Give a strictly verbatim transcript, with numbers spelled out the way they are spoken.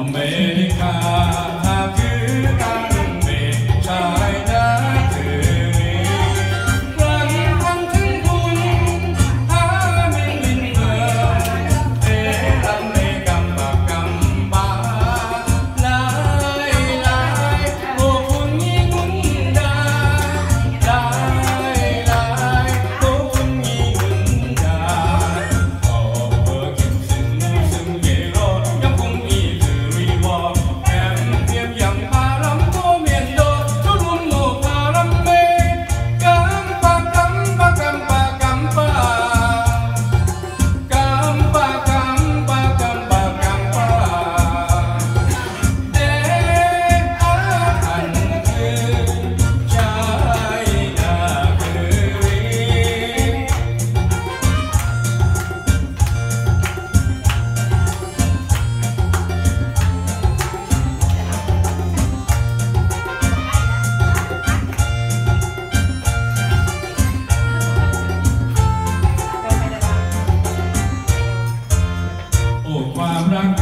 เมริกาคือการเมฆชายนาคือนี้รันทันถึงคุณหาไม่ลินเมืองเอรันเลกัมบากกัมบาลายลายโอ้คุณยิ่งมุนดาลายลายโอ้คุณยิ่งมุนดาโอ้เบอร์กินซึ่งซึ่งเยโรยังคงอีคือรีวอร์แอมเทียมยังพารัมโตเมียนโดทุรุนโมพารัมเมกัมปะกัมปะกัมปะกัมปะกัมปะกัมปะกัมปะกัมปะเดอาอันคือชายนาคือรี โอ้ความรัก